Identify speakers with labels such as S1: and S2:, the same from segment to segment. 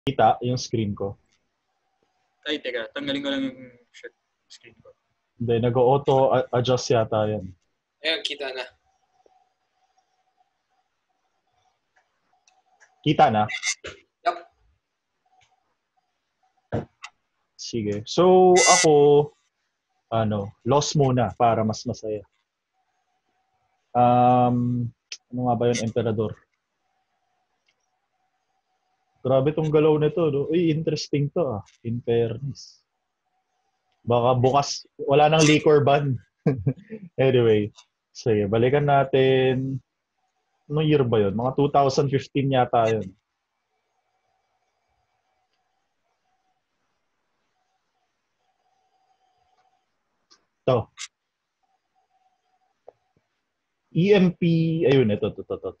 S1: Kita yung screen ko.
S2: Ay, teka. Tanggalin ko lang yung screen ko.
S1: Hindi, nag-auto adjust yata yan.
S3: Ayun, kita na.
S1: Kita na?
S3: Yup.
S1: Sige. So, ako, loss muna para mas masaya. Ano nga ba yun, Emperador? Grabe tong galaw nito, no? Uy, interesting to, in fairness. Baka bukas, wala nang liquor ban. Anyway, sige, balikan natin. Anong year ba yun? Mga 2015 yata yun. Ito. EMP, ayun, ito.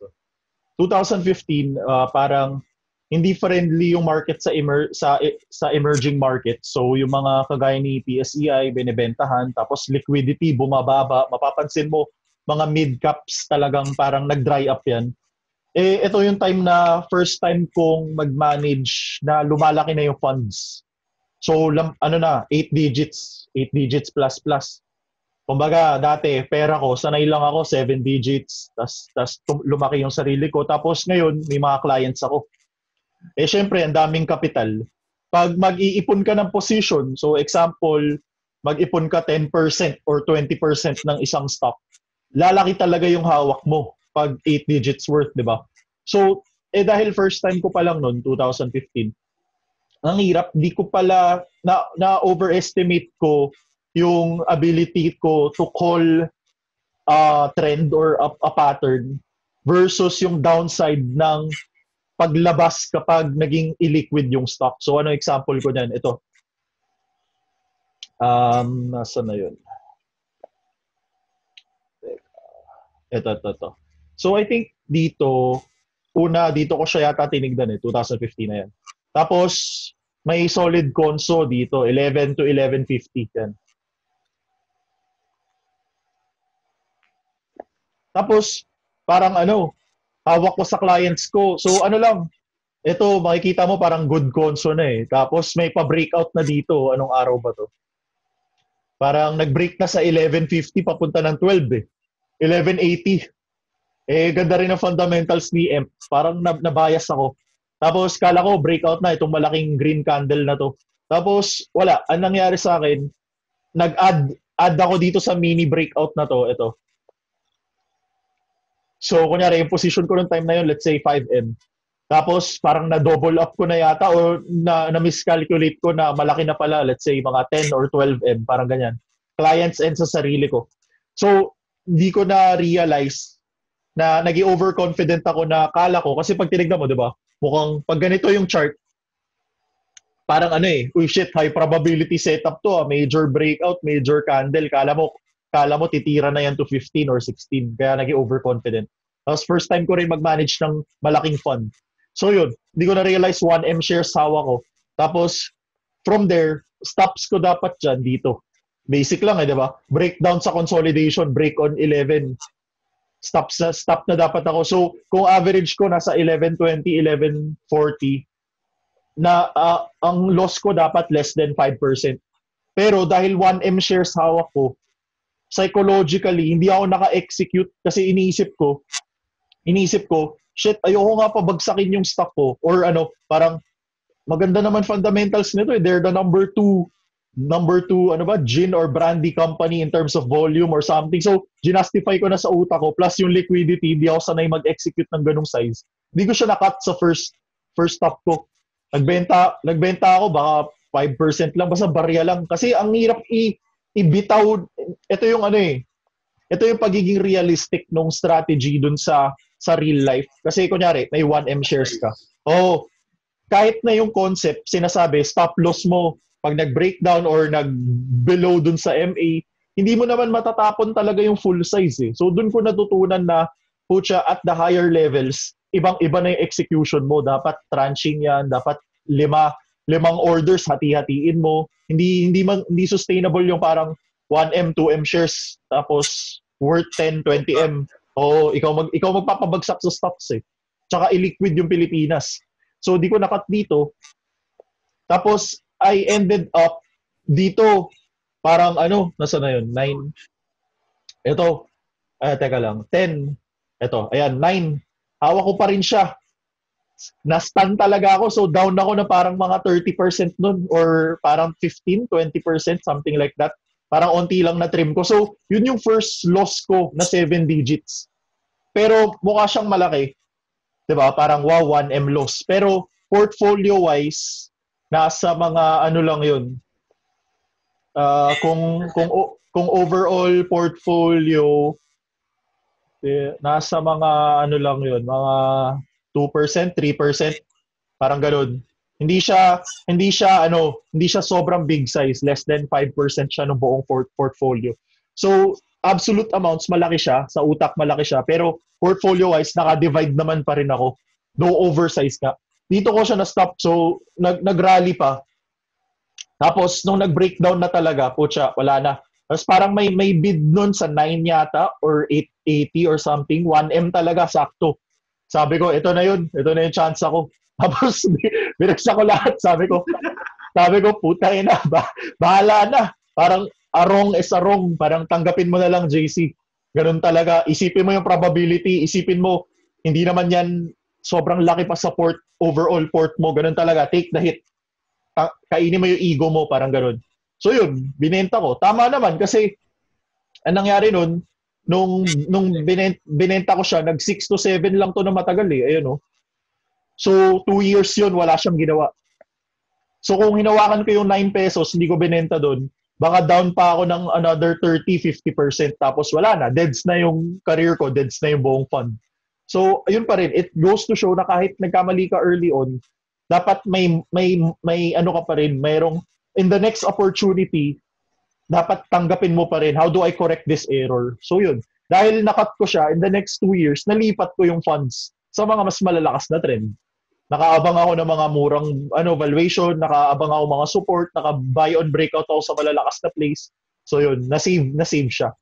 S1: 2015, parang hindi friendly yung market sa emerging market. So yung mga kagaya ni PSEI binebentahan, tapos liquidity bumababa. Mapapansin mo mga mid-caps talagang parang nag-dry up yan. Ito yung time na first time kong mag-manage na lumalaki na yung funds. So 8 digits plus. Kumbaga, dati, pera ko, sanay lang ako, 7 digits, tas lumaki yung sarili ko. Tapos ngayon, may mga clients ako. Syempre, ang daming kapital. Pag mag-iipon ka ng position, so example, mag-ipon ka 10% or 20% ng isang stock, lalaki talaga yung hawak mo pag 8 digits worth, di ba? So, dahil first time ko pa lang noon, 2015, ang hirap, di ko pala, na-overestimate ko yung ability ko to call a trend or a pattern versus yung downside ng paglabas kapag naging illiquid yung stock. So, ano example ko niyan? Ito. Nasa na yun? Ito. So, I think dito ko siya yata tinignan 2015 na yan. Tapos, may solid conso dito, 11 to 11.50 yan. Tapos, parang hawak ko sa clients ko. So ito makikita mo parang good conso na eh. Tapos may pa-breakout na dito. Anong araw ba to? Parang nag-break na sa 11.50 papunta ng 12 eh. 11.80. Ganda rin ang fundamentals ni EMP. Parang nabias ako. Tapos kala ko breakout na itong malaking green candle na to. Tapos wala. Ang nangyari sa akin, nag-add ako dito sa mini breakout na to. Ito. So, kunyari, yung position ko nung time na yun, let's say 5M. Tapos, parang na-double up ko na yata o na-miscalculate ko na malaki na pala, let's say, mga 10 or 12M, parang ganyan. Clients and sa sarili ko. So, hindi ko na-realize na naging overconfident ako na kala ko. Kasi pag tinignan mo, di ba? Mukhang pag ganito yung chart, parang uy shit, high probability setup to. Major breakout, major candle. Kala mo titira na yan to 15 or 16. Kaya naging overconfident. Tapos first time ko rin mag-manage ng malaking fund. So yun, hindi ko na-realize 1M shares hawa ko. Tapos from there, stops ko dapat dyan dito. Basic lang di ba? Breakdown sa consolidation, break on 11. Stop na dapat ako. So kung average ko nasa 11.20, 11.40, na ang loss ko dapat less than 5%. Pero dahil 1M shares hawak ko, psychologically, hindi ako naka-execute kasi iniisip ko, shit, ayoko nga pabagsakin yung stock ko. Or parang maganda naman fundamentals nito eh. They're the number two, gin or brandy company in terms of volume or something. So, ginastify ko na sa utak ko. Plus yung liquidity, hindi ako sanay mag-execute ng ganung size. Hindi ko siya na-cut sa first stop ko. Nagbenta ako, baka 5% lang, basta barya lang. Kasi ang hirap ibitaw, ito yung ito yung pagiging realistic nung strategy dun sa real life. Kasi kunyari, may 1M shares ka. Kahit na yung concept, sinasabi, stop loss mo, pag nag-breakdown or nag-below dun sa MA, hindi mo naman matatapon talaga yung full size eh. So dun ko natutunan na, pucha, at the higher levels, ibang-iba na yung execution mo. Dapat tranching yan, dapat limang orders, hati-hatiin mo. Hindi sustainable yung parang 1M, 2M shares, tapos worth 10, 20M. Ikaw magpapabagsak sa stocks eh. Tsaka illiquid yung Pilipinas. So, di ko nakat dito. Tapos, I ended up dito. Parang nasa na yun? 9. Ito. Teka lang. 10. Ito. Ayan, 9. Hawak ko pa rin siya. Na-stun talaga ako. So, down ako na parang mga 30% nun or parang 15, 20%, something like that. Parang onti lang na trim ko. So, yun yung first loss ko na 7 digits. Pero mukha siyang malaki. 'Di ba? Parang wow, 1M loss. Pero portfolio-wise, nasa mga lang yun. Kung overall portfolio, nasa mga lang yun, mga 2%, 3%, parang ganoon. Hindi siya sobrang big size, less than 5% siya ng buong portfolio. So, absolute amounts malaki siya, sa utak malaki siya, pero portfolio-wise naka-divide naman pa rin ako. No oversize ka. Dito ko siya na-stop, so nag-rally pa. Tapos nung nag-breakdown na talaga, putya, wala na. Tapos parang may bid nun sa 9 yata or 880 or something, 1M talaga sakto. Sabi ko, ito na yung chance ako. Tapos, binagsak ko lahat. Sabi ko, puta ina, bahala na. Parang, arong is arong. Parang tanggapin mo na lang, JC. Ganun talaga. Isipin mo yung probability. Isipin mo, hindi naman yan sobrang laki pa sa overall port mo. Ganun talaga. Take the hit. Kainin mo yung ego mo. Parang ganun. So yun, binenta ko. Tama naman kasi, ang nangyari nun, nung binenta ko siya, nag 6 to 7 lang to na matagal eh. Ayun oh. So, 2 years yun, wala siyang ginawa. So, kung hinawakan ko yung 9 pesos, hindi ko binenta doon, baka down pa ako ng another 30-50%. Tapos wala na. Deads na yung career ko. Deads na yung buong fund. So, ayun pa rin. It goes to show na kahit nagkamali ka early on, dapat may ka pa rin. Mayroong, in the next opportunity, dapat tanggapin mo pa rin. How do I correct this error? So, yun. Dahil nakat ko siya, in the next 2 years, nalipat ko yung funds sa mga mas malalakas na trend. Nakaabang ako ng mga murang valuation, nakaabang ako mga support, naka-buy on breakout ako sa malalakas na place. So yun, na-save siya.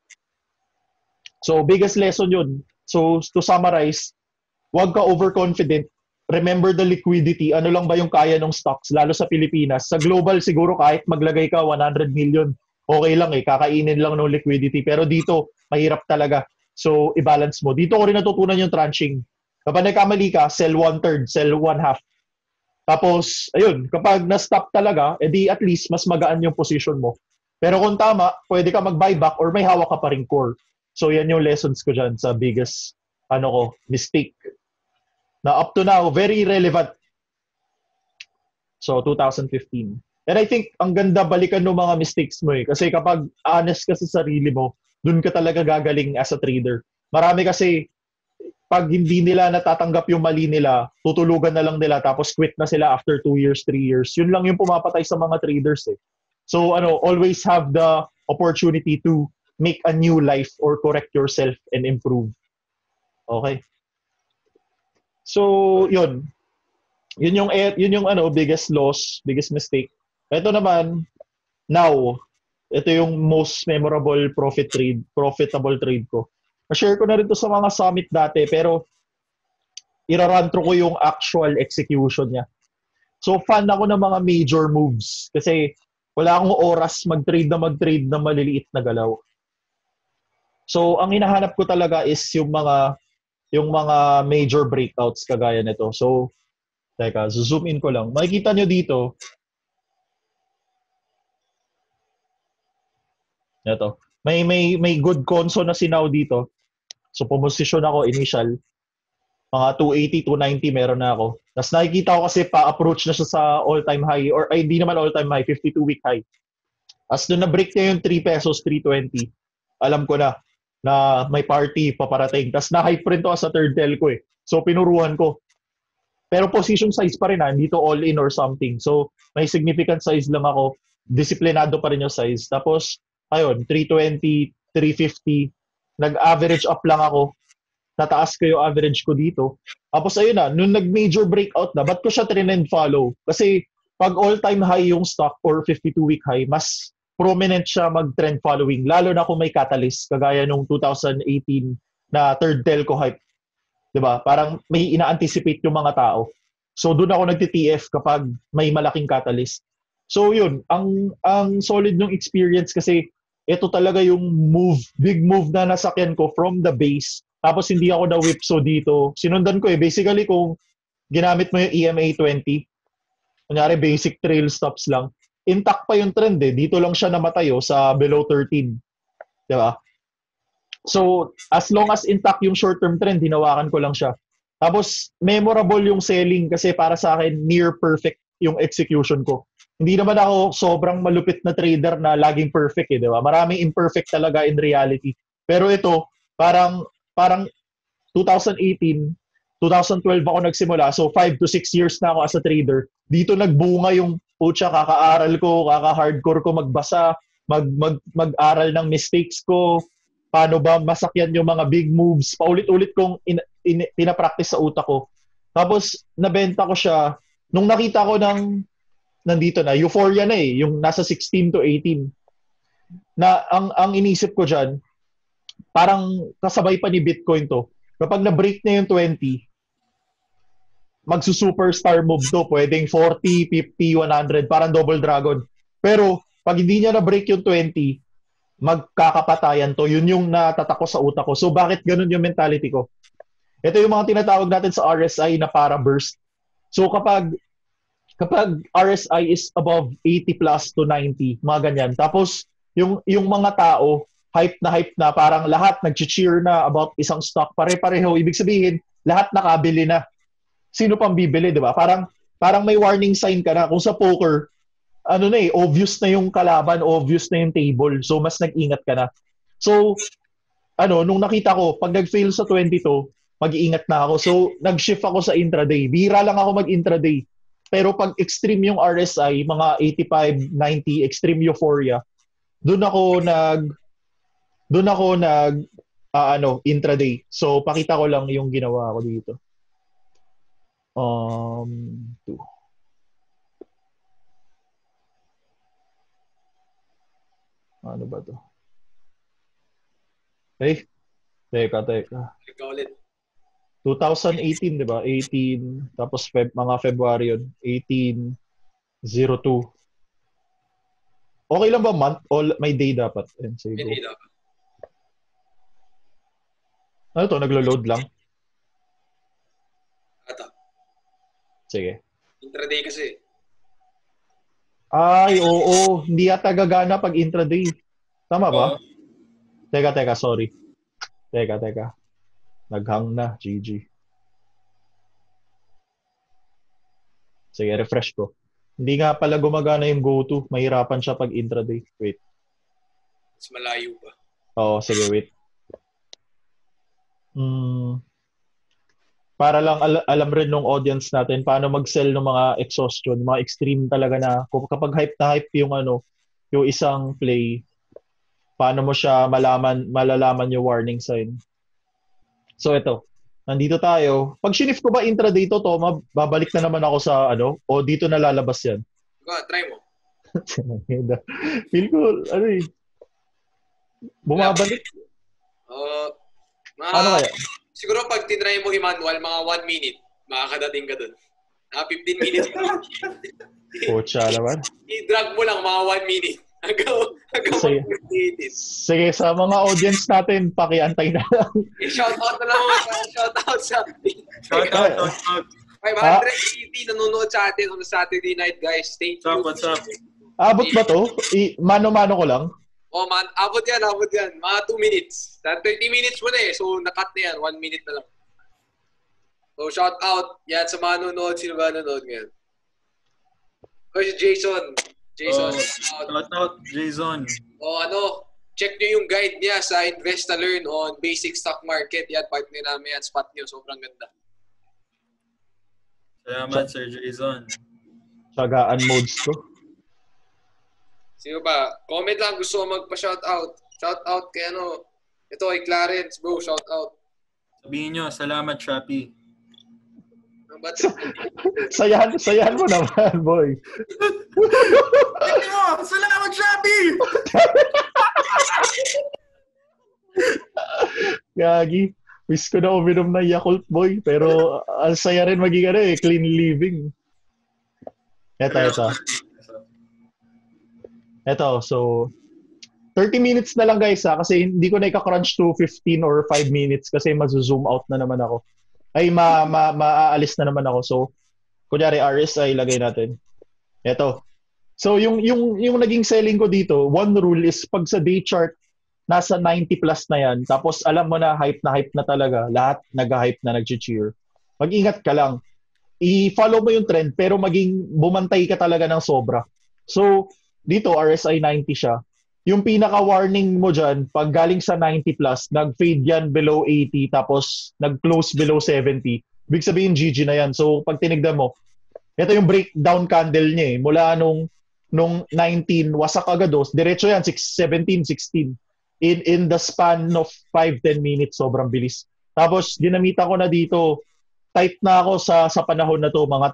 S1: So biggest lesson yun. So to summarize, huwag ka overconfident. Remember the liquidity. Ano lang ba yung kaya ng stocks, lalo sa Pilipinas. Sa global siguro kahit maglagay ka 100 million, okay lang eh, kakainin lang ng liquidity. Pero dito, mahirap talaga. So i-balance mo. Dito ko rin natutunan yung tranching. Kapag nagkamali ka, sell 1/3, sell 1/2. Tapos, ayun, kapag na-stop talaga, edi at least mas magaan yung position mo. Pero kung tama, pwede ka mag-buyback or may hawak ka pa ring core. So, yan yung lessons ko dyan sa biggest, mistake. Na up to now, very relevant. So, 2015. And I think, ang ganda balikan ng mga mistakes mo eh. Kasi kapag honest ka sa sarili mo, dun ka talaga gagaling as a trader. Marami kasi, pag hindi nila natatanggap yung mali nila, tutulugan na lang nila tapos quit na sila after 2 years, 3 years. Yun lang yung pumapatay sa mga traders eh. So always have the opportunity to make a new life or correct yourself and improve. Okay? So, yun. Yun yung biggest loss, biggest mistake. Ito naman, now, ito yung most memorable profitable trade ko. Na-share ko na rin to sa mga summit dati, pero irarun through ko yung actual execution niya. So, fan ako ng mga major moves kasi wala akong oras mag-trade na maliliit na galaw. So, ang hinahanap ko talaga is yung mga major breakouts kagaya nito. So, teka, zoom in ko lang. Makikita nyo dito. Ito. May good conso na sinaw dito. So, pumosisyon ako initial. Mga 280, 290 meron na ako. Tapos nakikita ko kasi pa-approach na siya sa all-time high. Or ay, hindi naman all-time high, 52-week high. As doon na-break niya yung 3 pesos, 320. Alam ko na may party paparating. Tapos na-hype rin to sa third tell ko eh. So, pinuruhan ko. Pero position size pa rin hindi to all-in or something. So, may significant size lang ako. Disiplinado pa rin yung size. Tapos, ayun, 320, 350. Nag-average up lang ako. Tataas ko yung average ko dito. Tapos ayun nung nag-major breakout na, ba't ko siya trend follow? Kasi pag all-time high yung stock or 52-week high, mas prominent siya mag-trend following. Lalo na kung may catalyst, kagaya nung 2018 na third telco hype. Diba? Parang may ina-anticipate yung mga tao. So doon ako nagti-TF kapag may malaking catalyst. So yun, ang solid ng experience kasi ito talaga yung big move na nasakyan ko from the base. Tapos hindi ako na-whipso dito. Sinundan ko basically kung ginamit mo yung EMA 20, kunyari basic trail stops lang, intact pa yung trend Dito lang siya namatay sa below 13. Diba? So, as long as intact yung short-term trend, hinawakan ko lang siya. Tapos, memorable yung selling kasi para sa akin, near perfect yung execution ko. Hindi naman ako sobrang malupit na trader na laging perfect di ba? Maraming imperfect talaga in reality. Pero ito, parang 2018, 2012 ako nagsimula. So, 5 to 6 years na ako as a trader. Dito nagbunga yung kakaaral ko, kaka-hardcore ko magbasa, mag-aral ng mistakes ko, paano ba masakyan yung mga big moves. Paulit-ulit kong pinapractice sa utak ko. Tapos, nabenta ko siya. Nung nakita ko nandito na, euphoria na yung nasa 16 to 18. Na ang inisip ko dyan, parang kasabay pa ni Bitcoin to. Kapag na-break na yung 20, magsu-superstar move to. Pwedeng 40, 50, 100, parang double dragon. Pero, pag hindi niya na-break yung 20, magkakapatayan to. Yun yung natatakot sa utak ko. So, bakit ganun yung mentality ko? Ito yung mga tinatawag natin sa RSI na para burst. So, kapag RSI is above 80 plus to 90, mga ganyan. Tapos, yung mga tao, hype na, parang lahat nag-cheer na about isang stock. Pare-pareho. Ibig sabihin, lahat nakabili na. Sino pang bibili, di ba? Parang may warning sign ka na. Kung sa poker, obvious na yung kalaban, obvious na yung table. So, mas nag-ingat ka na. So, nung nakita ko, pag nag-fail sa 22, mag-iingat na ako. So, nag-shift ako sa intraday. Bira lang ako mag-intraday. Pero pag extreme yung RSI, mga 85, 90, extreme euphoria, doon ako intraday. So, pakita ko lang yung ginawa ko dito. 2. Ano ba to? Teka.
S3: Ikaw ulit.
S1: 2018, di ba? 18, tapos mga February yun. 18/02. Okay lang ba month o may day dapat?
S3: May day dapat.
S1: Ano to? Naglo-load lang?
S3: Ito.
S1: Sige.
S3: Intraday kasi.
S1: Ay, oo. Hindi yata gagana pag intraday. Tama ba? Teka, sorry. Teka. Naghang na, GG. Sige, refresh ko. Hindi nga pala gumagana yung go-to. Mahirapan siya pag intraday. Wait.
S3: Mas malayo ba?
S1: Oo, sige, wait. Para lang alam rin ng audience natin paano mag-sell ng mga exhaustion, mga extreme talaga na kapag hype na hype yung yung isang play, paano mo siya malalaman yung warning sign. So ito, nandito tayo. Pag shinif ko ba intraday to, Toma, babalik na naman ako sa o dito na lalabas yan?
S3: Go, try mo.
S1: Feel ko, bumabalik. Ano kaya?
S3: Siguro pag tinry mo i-manual, mga 1 minute, makakadating ka dun. 15 minutes.
S1: Pocha naman.
S3: I-drag mo lang mga 1 minute. Hanggang 1 minute.
S1: Sige, sa mga audience natin, pakiantay na lang.
S3: Shoutout na lang. Shoutout sa...
S2: Shoutout.
S3: 580 nanonood sa atin on Saturday night, guys. Stay tuned.
S2: What's up?
S1: Abot ba to? Mano-mano ko lang?
S3: Oh man, abot yan. Mga 2 minutes. 30 minutes mo na So, nakat na yan. 1 minute na lang. So, shout out. Yan sa mga nanonood. Sino ba nanonood ngayon? Si Jason.
S2: Shout out, Jason.
S3: Check nyo yung guide niya sa Invest to Learn on basic stock market. Yan, partner namin yan. Spot nyo. Sobrang ganda.
S2: Salamat, Sir Jason.
S1: Sagaan modes ko.
S3: Sino ba? Comment lang gusto ko magpa-shoutout. Shoutout kay ito kay Clarence, bro. Shoutout.
S2: Sabihin nyo, salamat, Shopee.
S1: Sayahan mo naman, boy.
S2: Salamat, Shopee!
S1: Gagi. Wish ko na uminom ng Yakult Boy. Pero ang saya rin maging clean living. Ito, so 30 minutes na lang guys kasi hindi ko na ika-crunch to 15 or 5 minutes kasi mag-zoom out na naman ako. Ay, maaalis na naman ako. So, kunyari RSI, lagay natin. Ito. So, yung naging selling ko dito, one rule is pag sa day chart, nasa 90 plus na yan. Tapos, alam mo na hype na talaga. Lahat nag-hype na nag-cheer. Mag-ingat ka lang. I-follow mo yung trend, pero bumantay ka talaga ng sobra. So, dito, RSI 90 siya. Yung pinaka-warning mo dyan, pag galing sa 90 plus, nag-fade yan below 80, tapos nag-close below 70. Ibig sabihin, GG na yan. So, pag tinignan mo, ito yung breakdown candle niya mula nung 19, wasak agad diretso yan, 17, 16. In the span of 5-10 minutes, sobrang bilis. Tapos, ginamita ko na dito, tight na ako sa panahon na to, mga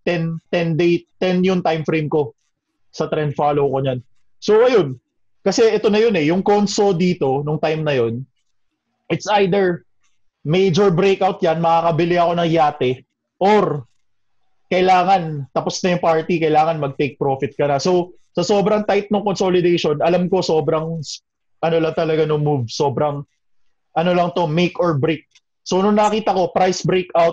S1: 10 yung time frame ko sa trend follow ko niyan. So, ayun. Kasi ito na yun yung conso dito, nung time na yun, it's either major breakout yan, makakabili ako ng yate, or kailangan, tapos na yung party, kailangan mag-take profit ka na. So, sa sobrang tight ng consolidation, alam ko sobrang, lang talaga no move, sobrang, lang to, make or break. So, nung nakita ko, price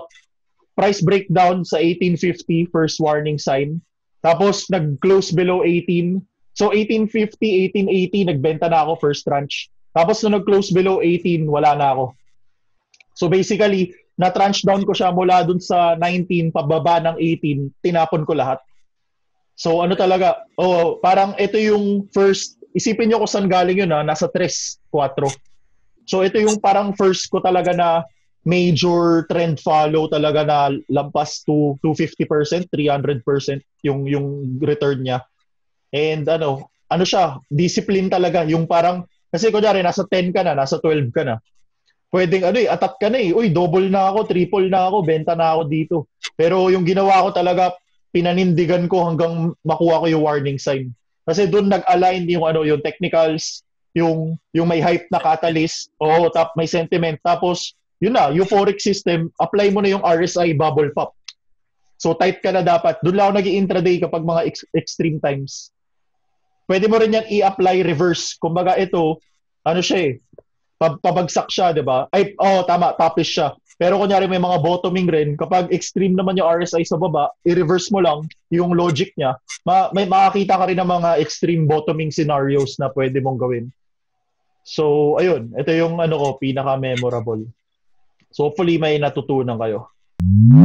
S1: breakdown sa 1850, first warning sign, tapos nag-close below 18, so 1850, 1880, nagbenta na ako first tranche. Tapos nung nag-close below 18, wala na ako. So basically, na-tranche down ko siya mula dun sa 19, pababa ng 18, tinapon ko lahat. So ano talaga, parang ito yung first, isipin nyo kung saan galing yun nasa 3, 4. So ito yung parang first ko talaga na major trend follow talaga na lampas to 250%, 300% yung return niya. And ano siya, discipline talaga. Yung parang, kasi kunyari, nasa 10 ka na, nasa 12 ka na. Pwedeng, attack ka na Uy, double na ako, triple na ako, benta na ako dito. Pero yung ginawa ko talaga, pinanindigan ko hanggang makuha ko yung warning sign. Kasi doon nag-align yung technicals, yung may hype na catalyst, may sentiment. Tapos, yun na, euphoric system, apply mo na yung RSI bubble pop. So, tight ka na dapat. Doon lang ako nag-i-intraday kapag mga extreme times. Pwede mo rin yan i-apply reverse. Kumbaga ito, siya pabagsak siya, di ba? Tama, topish siya. Pero kunyari may mga bottoming rin, kapag extreme naman yung RSI sa baba, i-reverse mo lang yung logic niya, may makakita ka rin ng mga extreme bottoming scenarios na pwede mong gawin. So, ayun. Ito yung pinaka-memorable. So, hopefully may natutunan kayo.